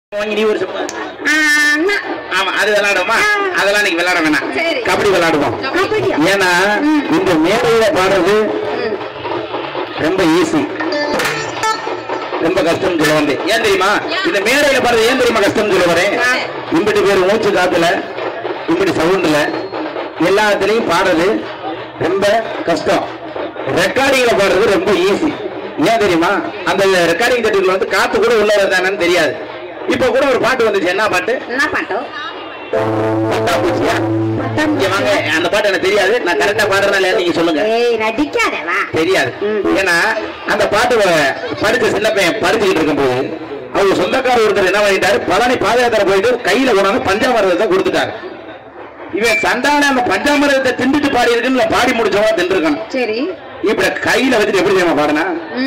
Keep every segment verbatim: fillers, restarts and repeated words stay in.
ஆமா அது விளையாடுமா அதெல்லாம் நீங்க விளையாட வேணாம் கபடி விளையாடுவோம் ஏன்னா இந்த மேடையில பாடுறது ரொம்ப ஈஸி ரொம்ப கஷ்டம் சொல்ல வந்து ஏன் தெரியுமா இந்த மேடையில பாடுறது ஏன் தெரியுமா கஷ்டம் சொல்ல வரேன் இம்படி பேர் மூச்சு காத்துல இம்படி சவுண்ட்ல எல்லாத்துலயும் பாடுறது ரொம்ப கஷ்டம் ரெக்கார்டிங்ல பாடுறது ரொம்ப ஈஸி ஏன் தெரியுமா அந்த ரெக்கார்டிங் தட்டுக்குள்ள வந்து காத்து கூட உள்ள வருதானு தெரியாது இப்ப கூட ஒரு பாட்டு வந்துச்சு என்ன பாட்டு என்ன பாட்டு பட்டாம்பூச்சியா வாங்க அந்த பாட்டு எனக்கு தெரியாது நான் கரெக்டா பாடுறேன்னா நீங்க சொல்லுங்க தெரியாது ஏன்னா அந்த பாட்டு படிச்ச சின்ன பையன் படிச்சுக்கிட்டு இருக்கும்போது அவங்க சொந்தக்காரர் ஒருத்தர் என்ன பண்ணிட்டாரு பழனி பாதயாத்திரை போயிட்டு கையில கொண்டாந்து பஞ்சாமிரதத்தை கொடுத்துட்டாரு இவன் சண்டான அந்த பஞ்சாமிரதத்தை திண்டுட்டு பாடி இருக்குன்னு பாடி முடிச்சவங்க தின்றுக்கணும் சரி இப்ப கையில வச்சுட்டு எப்படி தெரியுமா பாடுனா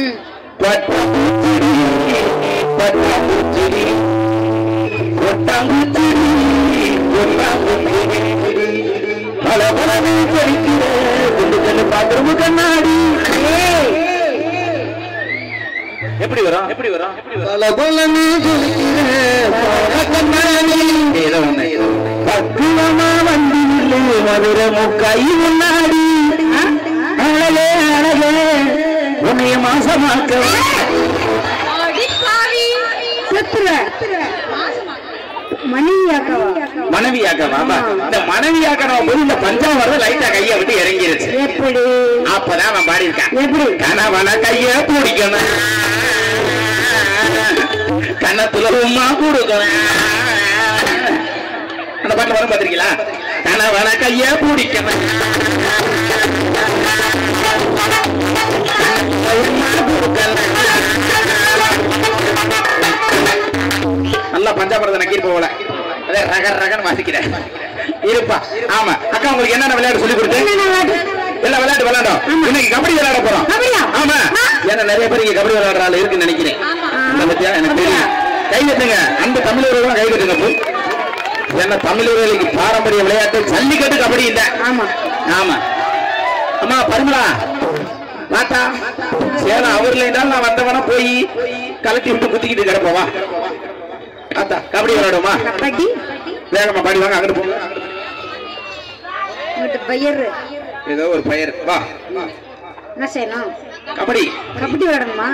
கண்ணாடி எப்படி வரும் எப்படி வரும் பக்குவமா வண்டி மதுர முக்காய் முன்னாடி அழகே அழகே உன்னைய மாசமாக்க மனைவியாக்கவா இந்த மனைவியாக்கவா போது இந்த பஞ்சாமரம் லைட்டா கைய விட்டு இறங்கிருச்சு அப்பதான் அவன் பாடி இருக்கான் எப்படி கணவன கைய பிடிக்கணும் கண்ணத்துல உமா கொடுக்கணும் அந்த பாட்டு வரும் பாத்திருக்கீங்களா கணவன கைய பிடிக்கணும் நல்லா பஞ்சாபரத்தை நக்கி போகல அதே ரக ரகன்னு வாசிக்கிறேன் இருப்பா ஆமா அக்கா உங்களுக்கு என்னென்ன விளையாட்டு சொல்லி கொடுத்து எல்லா விளையாட்டு விளையாடும் இன்னைக்கு கபடி விளையாட போறோம் ஆமா ஏன்னா நிறைய பேர் இங்க கபடி விளையாடுற ஆள் இருக்குன்னு நினைக்கிறேன் எனக்கு தெரியும் கை கட்டுங்க அந்த தமிழர்கள் கை கட்டுங்க ஏன்னா தமிழர்களுக்கு பாரம்பரிய விளையாட்டு ஜல்லிக்கட்டு கபடி இல்ல ஆமா ஆமா அம்மா பரிமளா பாத்தா சேலம் அவர்ல இருந்தாலும் நான் வந்தவனா போய் கலட்டி விட்டு குத்திக்கிட்டு கிடப்பவா ஆத்தா கபடி விளையாடுமா கபடி வேகமா பாடி வாங்க அங்கிட்டு போங்க பயிர் ஏதோ ஒரு பயிர் வா என்ன செய்யணும் கபடி கபடி விளையாடணுமா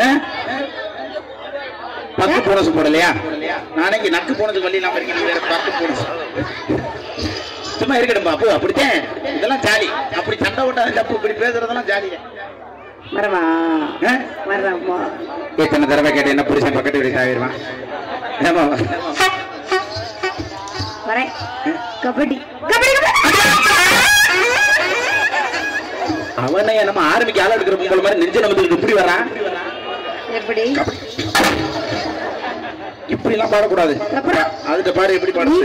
பத்து போனஸ் போடலையா நானே இங்க நக்கு போனது வழி இல்லாம இருக்கேன் பத்து போனஸ் சும்மா இருக்கட்டும் பாப்பு அப்படித்தான் இதெல்லாம் ஜாலி அப்படி சண்டை விட்டாலும் தப்பு இப்படி பேசுறதெல்லாம் ஜாலியா வரவா வரமா எத்தனை தடவை கேட்டு என்ன புருஷன் பக்கத்து வீடு சாகிடுவான் ஏமா வரேன் கபடி கபடி அவனை நம்ம ஆரம்பிக்க ஆள் எடுக்கிற பொங்கல் மாதிரி நெஞ்ச நமக்கு இப்படி வரான் எப்படி இப்படி எல்லாம் பாடக்கூடாது அதுக்கு பாடு எப்படி பாடுது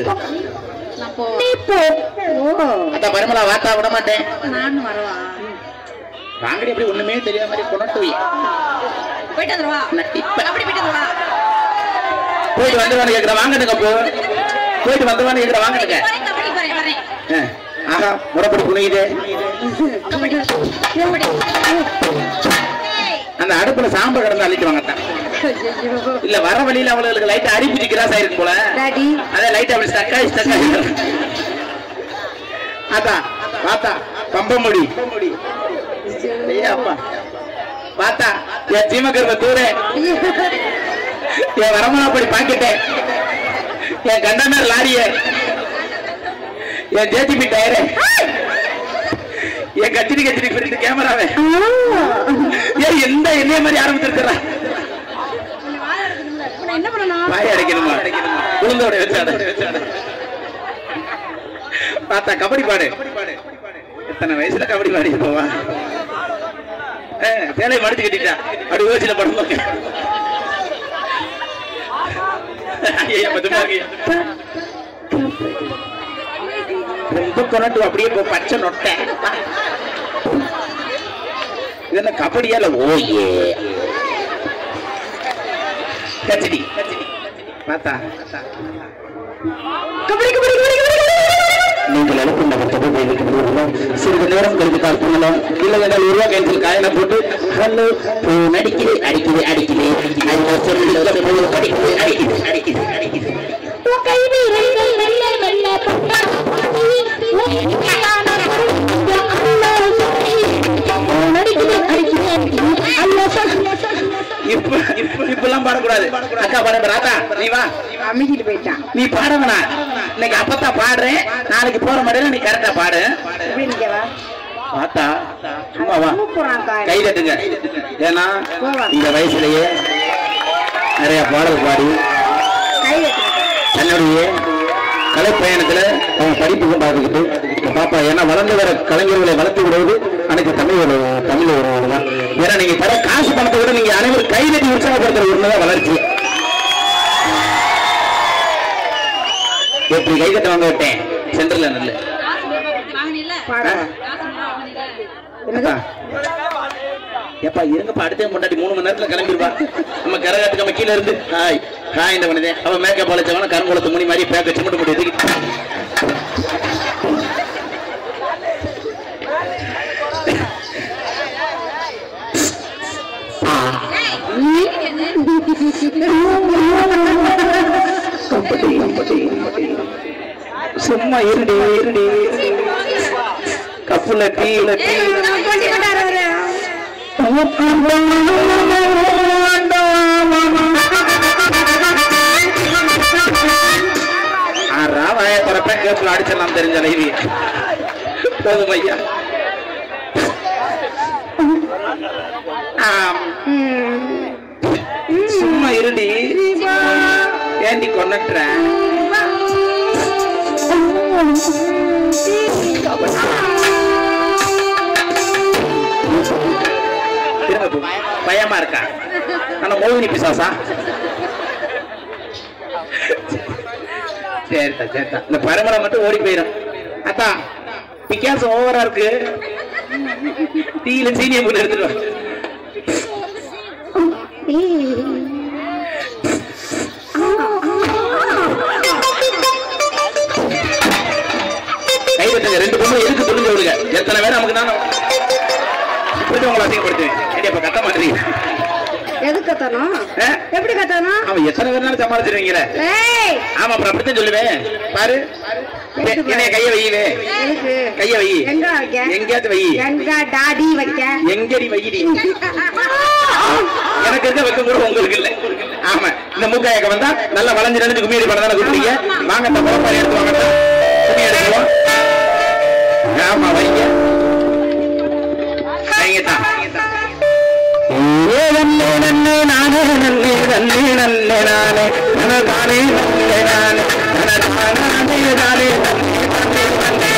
அதான் பரிமளா வாத்தா விட மாட்டேன் நானும் வரவா வாங்கடி அப்படி ஒண்ணுமே தெரியாத மாதிரி கொண்டு போயிட்டு வந்துருவா அப்படி போயிட்டு வந்துருவா போயிட்டு வந்துருவான்னு கேட்கிற வாங்கட்டுங்க போ போயிட்டு வந்துருவான்னு கேட்கிற வாங்கட்டுங்க ஆஹா முறைப்படி புனியுது அந்த அடுப்புல சாம்பல் கிடந்து அள்ளிட்டு வாங்கத்தான் இல்ல வர வழியில அவங்களுக்கு லைட் அரிப்பிச்சு கிராஸ் ஆயிருக்கு போல அதே லைட் அப்படி ஸ்டக்காய் ஸ்டக்காய் அதான் பாத்தா பம்பமுடி அப்பா பாத்தா என் சீமக்கருவ தூர என் வரமலாப்படி பாக்கிட்டேன் என் கண்டனர் லாரிய என் ஜேசிபி டயரு என் கச்சிரி கச்சிரி பிரிட்டு கேமராவே ஏன் எந்த என்னைய மாதிரி ஆரம்பிச்சிருக்கிறா வாய் அடைக்கணுமா உளுந்தோட வச்சாட பார்த்தா கபடி பாடு எத்தனை வயசுல கபடி பாடி போவா சேலை மடிச்சு கட்டிட்டா அப்படி யோசில படுவாங்க ரொம்ப கொண்டு அப்படியே போ பச்சை நொட்டை இது என்ன கபடியால ஓயே கச்சடி பார்த்தா கபடி கபடி நீங்கள் அனுப்பும் சிறிது நேரம் கழித்து கால் பண்ணலாம் இல்லை என்றால் உருவா கையில் காயனை போட்டு ஹலோ நடிக்குது அடிக்குது அடிக்குது அடிக்குது அடிக்குது அடிக்குது அக்கா பாட ராதா நீ வா. அமைக்கிட்டு போயிட்டான். நீ பாடவனா இன்னைக்கு அப்பத்தான் பாடுறேன். நாளைக்கு போற மாட்டேன் நீ கரெக்டா பாடு. பார்த்தா சும்மா வா கை தட்டுங்க. ஏன்னா இந்த வயசுலயே நிறைய பாடல் பாடி தன்னுடைய கலை பயணத்துல அவன் படிப்புக்கும் பார்த்துக்கிட்டு பாப்பா. ஏன்னா வளர்ந்து வர கலைஞர்களை வளர்த்து விடுவது அனைத்து தமிழ் தமிழ் உறவுகள் தான். ஏன்னா நீங்க தர காசு பணத்தை விட நீங்க அனைவரும் கை தட்டி உற்சாகப்படுத்துற உண்மைதான் வளர்ச்சி. எப்படி கை தட்ட வாங்க விட்டேன் சென்டர்ல நல்ல எப்பா இருங்கப்பா. அடுத்த முன்னாடி மூணு மணி நேரத்துல கிளம்பிடுவா. நம்ம கரகாட்டுக்கு நம்ம கீழே இருந்து ஹாய் ஹாய் இந்த மனிதே அவன் மேக்கப் அழைச்சவன கருங்குளத்து முனி மாதிரி பேக்க சிமெண்ட் போட்டு எதுக்கு சும்மா இருடி இருடி கப்புல டீல டீ ராவாய தரப்ப கேப்ல அடிச்சிடலாம் தெரிஞ்ச லைவி போதும் ஐயா. சும்மா இருடி ஏண்டி கொண்டுற பயமா இருக்கா? ஆனா மோகினி பிசாசா? சரிதா சரிதா. இந்த பரம்பரை மட்டும் ஓடி போயிடும். அத்தா பிக்காசம் ஓவரா இருக்கு. டீல சீனியை போட்டு எடுத்துட்டு கை வச்சுங்க. ரெண்டு பொண்ணு எதுக்கு புரிஞ்சு விடுங்க. எத்தனை பேர் நமக்கு நான் உங்களை அசிங்கப்படுத்துவேன். கத்த மாட்டீங்க. எது கத்தணும்? எப்படி கத்தணும்? அவன் எத்தனை பேர்னாலும் சமாளிச்சிருவீங்களே. ஆமா அப்புறம் அப்படித்தான் சொல்லுவேன். பாரு என்னைய கைய வையிலே. கைய வை. எங்கேயாச்சும் வை. டாடி வைக்க எங்கடி வைடி. எனக்கு இருக்க வைக்க கூட உங்களுக்கு இல்ல. ஆமா இந்த மூக்காயக்க வந்தா நல்லா வளைஞ்சு ரெண்டு கும்மியடி படம் தானே கொடுப்பீங்க. வாங்க இந்த புறப்பாடு எடுத்து வாங்க. கும்மி எடுத்துவோம். ஆமா வைங்க வைங்கத்தான். நன்னே நன்னே நானே நன்னே நன்னே நன்னே நானே நனதானே நன்னே நானே நனதானே நானே நன்னே நன்னே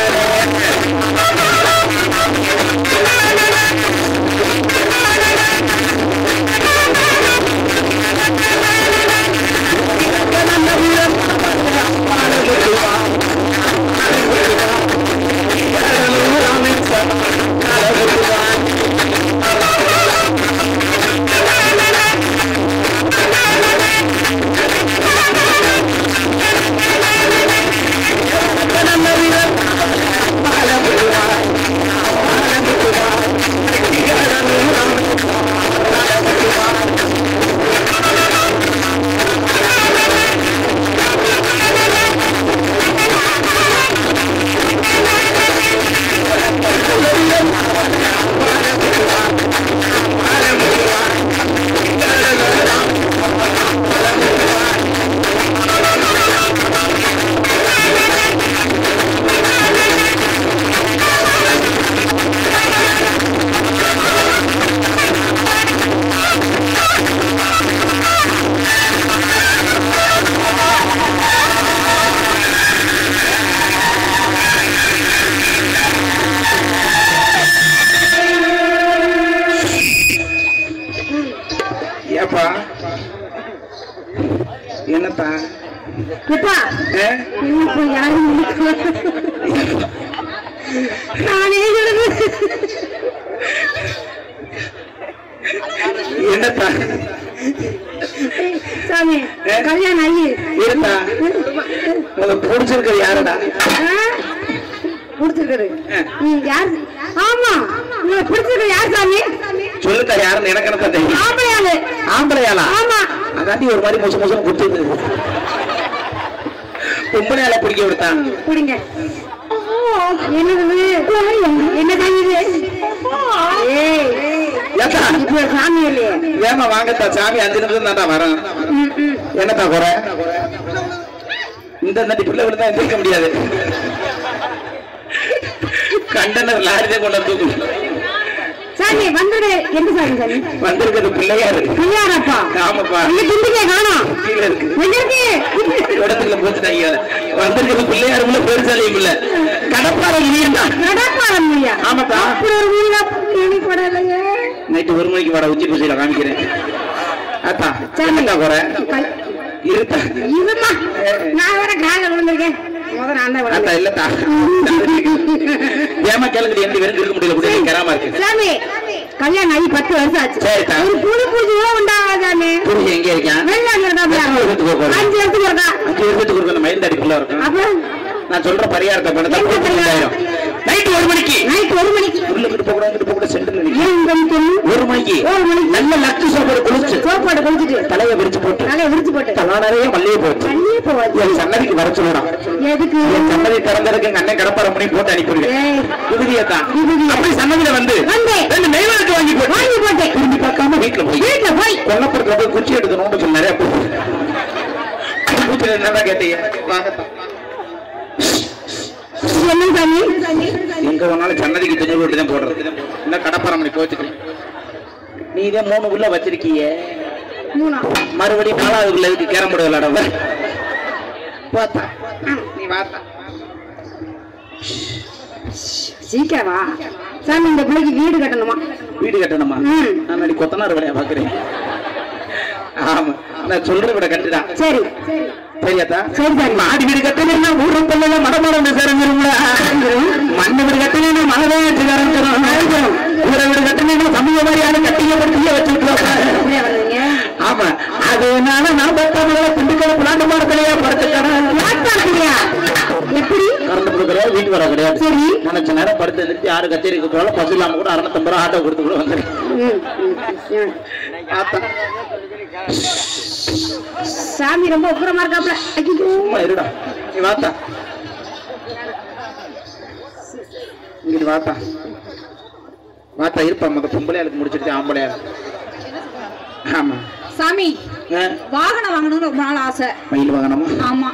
என்னப்பா என்னப்பா சாமி கல்யாணம் ஆகி இருந்தா உங்களுக்கு பிடிச்சிருக்கிறது யாருடா? பிடிச்சிருக்காரு யார்? ஆமா உங்களுக்கு பிடிச்சிருக்க யார் சாமி? சொல்லுக்கா யாருன்னு எனக்கு என்ன தெரியும். ஆம்பளையாளு. ஆம்பளையாளா? ஆமா. அதாண்டி ஒரு மாதிரி மோசம் மோசம் குடுத்துது. பொம்பளையால பிடிக்க விடுத்தான். பிடிங்க. என்னது என்ன தெரியுது? ஏய் ஏத்தா இப்ப சாமி இல்லையே. ஏமா வாங்கத்தா சாமி அஞ்சு நிமிஷம் தான்டா வரோம். என்னத்தா குறை? இந்த நட்டி பிள்ளை விழுந்தா எந்திரிக்க முடியாது. கண்டனர் லாரிதான் கொண்டு வந்து தூக்கு. சாமி வந்துடு. எந்த சாமி சாமி வந்திருக்கிறது? பிள்ளையாரு. பிள்ளையாரப்பா? ஆமாப்பா. இங்க திண்டிக்கே காணோம். கீழே இருக்கு. எங்க இருக்கு? இடத்துல போச்சுட்டாங்க. வந்திருக்கிறது பிள்ளையாரு இல்ல, பெருசாலையும் இல்ல, கடப்பாரம் மீன் தான். கடப்பாரம் மீனா? ஆமாப்பா. அப்படி ஒரு மீனா கேள்விப்படலையே. நைட்டு ஒரு மணிக்கு வாடா, உச்சி பூசையில காமிக்கிறேன். அத்தா என்னத்தா குறை? இருத்தா இருமா, நான் வேற கால விழுந்திருக்கேன். முதல்ல நான் தான் அத்தா இல்லத்தா ஏமா கேளுங்க, எந்த வெறும் இருக்க முடியல, கராமா இருக்கு. சாமி கல்யாணம் ஆகி பத்து வருஷம் ஆச்சு. சரிதா. ஒரு புது பூஜையோ உண்டாகாதானே? புரிஞ்சு எங்க இருக்கேன்? அஞ்சு வருஷத்துக்கு அஞ்சு வருஷத்துக்கு இருக்கா? அஞ்சு வருஷத்துக்கு ஒரு மயில் அடிக்குள்ள இருக்கும். அப்புறம் நான் சொல்ற பரிகாரத்தை பண்ண நைட் ஒரு மணிக்கு நைட் ஒரு மணிக்கு உள்ள கிட்ட போக கிட்ட போக சென்டர்ல ஒரு மணிக்கு ஒரு மணிக்கு நல்ல லட்சு சோப்பாடு குளிச்சு சோப்பாடு குளிச்சுட்டு தலையை விரிச்சு போட்டு தலையை விரிச்சு போட்டு தலா நிறைய மல்லிகை போச்சு மல்லிகை போவாது. என் சன்னதிக்கு வர சொல்லணும். எதுக்கு? என் சன்னதி திறந்ததுக்கு எங்க அண்ணன் கடப்பார மணி போட்டு அனுப்பிடுவேன். விடுதியத்தான் அப்படி சன்னதியில வந்து ரெண்டு நெய்வேலுக்கு வாங்கி போட்டு வாங்கி போட்டு திரும்பி பார்க்காம வீட்டுல போய் வீட்டுல போய் கொல்லப்புறத்துல போய் குச்சி எடுக்கணும்னு சொல்லி நிறைய போட்டு என்னதான் கேட்டீங்க? வாங்கத்தான் எங்க வேணாலும் சன்னதிக்கு துணி போட்டு தான் போடுறது. என்ன கடப்பாரமணி போச்சுட்டு நீ இதே மூணு உள்ள வச்சிருக்கீங்க, மறுபடியும் நாலாவது உள்ள இதுக்கு கேரம் போர்டு விளையாட பார்த்தா நீ வாத்தா சீக்கிரமா சாமி இந்த பிள்ளைக்கு வீடு கட்டணுமா? வீடு கட்டணுமா? நான் அடி கொத்தனார் விளையா பாக்குறேன். ஆமா நான் சொல்ற விட கட்டுதான். சரி சரியாத்தா? சரி சரி. மாடி வீடு கட்டணும்னா ஊரு பிள்ளை மடமடம் சேரஞ்சிருங்களா? மண்ணு வீடு கட்டணும்னா மழை சேரஞ்சிரும். ஊரை வீடு கட்டணும்னா சமூக மாதிரியான கட்டிய பற்றிய வச்சிருக்கோம். ஆமா அதனால நான் பத்தாம திண்டுக்கல பிளாண்டு மாடத்திலேயே படுத்துக்கிறேன். எப்படி கறந்து கொடுக்குறேன்? வீட்டு வர கிடையாது. சரி நினைச்ச நேரம் படுத்து எழுந்திரிச்சு யாரு கச்சேரிக்கு போல பசு இல்லாம கூட அறுநூத்தம்பது ரூபா ஆட்டோ கொடுத்து கூட வந்துருக்கேன். சாமி ரொம்ப உக்கிரமா இருக்காப்ல. சும்மா இருடா நீ வாத்தா, இங்கிட்டு வாத்தா வாத்தா இருப்பா. மொத்த பொம்பளையாளுக்கு முடிச்சிருச்சு ஆம்பளையா. ஆமா சாமி வாகனம் வாங்கணும்னு ரொம்ப நாள் ஆசை. மயில் வாகனமா? ஆமா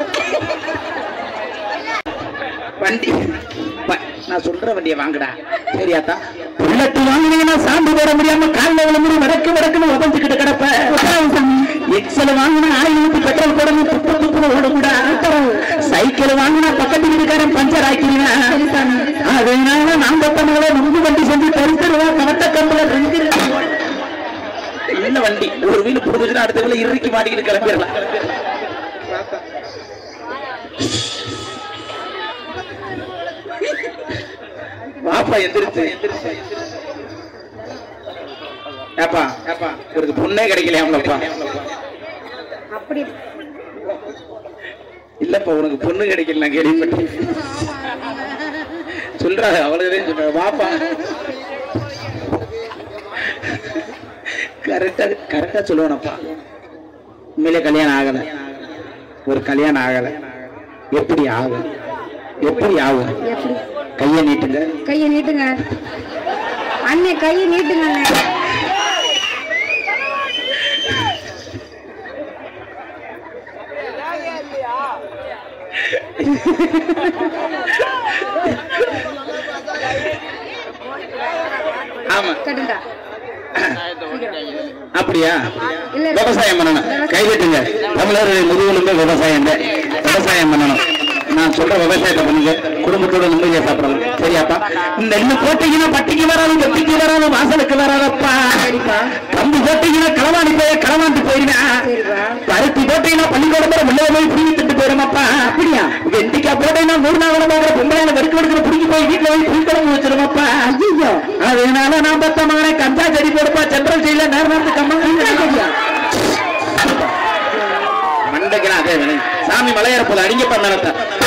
வண்டி நான் சொல்ற வண்டியை வாங்குடா. சரியாத்தா? புல்லட்டு வாங்கினீங்கன்னா சாம்பு போட முடியாம காலில் விழுந்து வடக்கு வடக்குன்னு உதஞ்சுக்கிட்டு கிடப்ப. எக்ஸல் வாங்கினா ஆயில் ஊற்றி பெட்ரோல் போடணும், துப்பு துப்புன்னு ஓடக்கூடா. சைக்கிள் வாங்கினா பக்கத்து வீட்டுக்காரன் பஞ்சர் ஆக்கிடுவேன். அதனால நான் பத்தவங்கள நம்பு வண்டி செஞ்சு தருத்தருவா கவட்ட கம்பல ரெண்டு இல்ல வண்டி ஒரு வீடு புடுச்சுன்னா அடுத்த வீல இறுக்கி மாட்டிக்கிட்டு கிளம்பிடலாம். வாப்பா எந்திரிச்சு ஏப்பா ஏப்பா இவருக்கு பொண்ணே கிடைக்கலையாம்லப்பா. அப்படி இல்லப்பா உனக்கு பொண்ணு கிடைக்கல நான் கேள்விப்பட்டேன். சொல்றாரு அவ்வளவுதான் சொல்ற. வாப்பா கரெக்டா கரெக்டா சொல்லுவானப்பா. உண்மையிலே கல்யாணம் ஆகல, ஒரு கல்யாணம் ஆகல. எப்படி ஆகும்? எப்படி ஆகும்? கைய நீட்டுங்க, கைய நீட்டுங்க அண்ணே, கைய நீட்டுங்க அண்ணே. ஆமா கட்டுடா. அப்படியா? விவசாயம் பண்ணணும். கைவிட்டுங்க. தமிழர்களுடைய முதுகெலும்பே விவசாயம். விவசாயம் பண்ணணும். நான் சொல்ற விவசாயத்தை பண்ணுங்க, குடும்பத்தோட நிம்மதியா சாப்பிடலாம். சரியாப்பா? இந்த நெல்லு போட்டீங்கன்னா பட்டிக்கு வராது, வெட்டிக்கு வராது, வாசலுக்கு வராதப்பா. கம்பு போட்டீங்கன்னா களவாணி போய் களவாண்டு போயிருவேன். பருத்தி போட்டீங்கன்னா பள்ளிக்கூடம் முள்ளே போய் புடிங்கி திட்டு போயிருமாப்பா. அப்படியா? வெண்டிக்காய் போட்டீங்கன்னா நூறு நாள் பொம்பளையான வெறுக்கு வெடுக்கிற புடிங்கி போய் வீட்டுல போய் புளிக்குழம்பு வச்சிருமாப்பா. அதனால நான் பத்த மகனை கஞ்சா செடி போடுப்பா. சென்ட்ரல் ஜெயில நேர நேரத்துக்கு கம்மா மண்டைக்கு அதே வேணும். சாமி மலையேற போல அடிங்கப்பா மேலத்தை.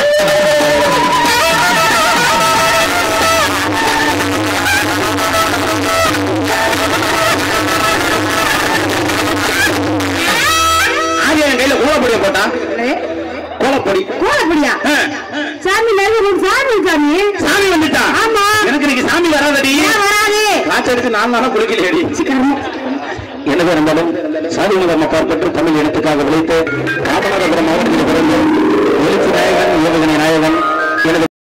ஆரியா கையில கோலப்பொடிய போட்டான். கோலப்பொடி கோலப்பொடியா? சாமி சாமி சாமி சாமி வந்துட்டா? ஆமா. எனக்கு இன்னைக்கு சாமி வராதடி. வராது. காய்ச்ச எடுத்து நான் தானே குளிக்கலையடி. எனவே இருந்தாலும் சாதி மதம் அப்பாற்பட்டு தமிழ் இனத்துக்காக விளைத்து ராமநாதபுரம் மாவட்டத்தில் பிறந்து